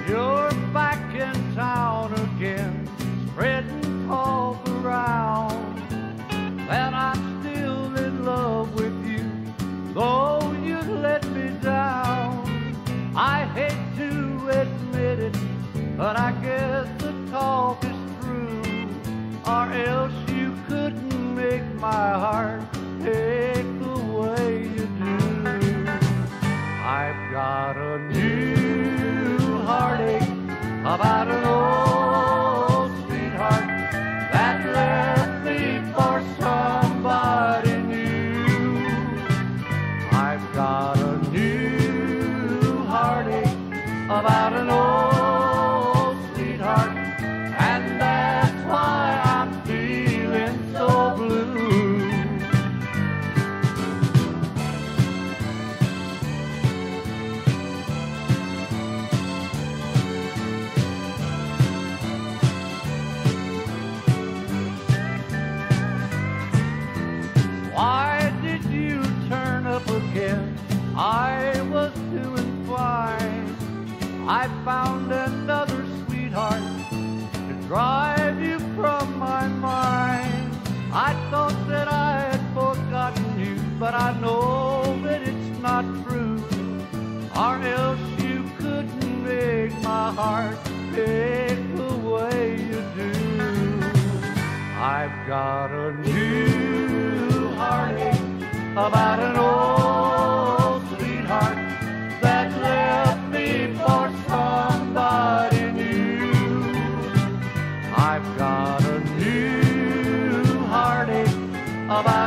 You're back in town again, spreading talk around that I'm still in love with you, though you let me down. I hate to admit it, but I guess the talk is true, or else you couldn't make my heart ache the way you do. I've got a new heartache about an old sweetheart that left me for somebody new. I've got a new heartache about an old sweetheart, and that's why I'm feeling so blue. Why did you turn up again? I was doing fine. I found another sweetheart to drive you from my mind. I thought that I had forgotten you, but I know that it's not true, or else you couldn't make my heart ache the way you do. I've got a new heartache about an old sweetheart that left me for somebody new. I've got a new heartache about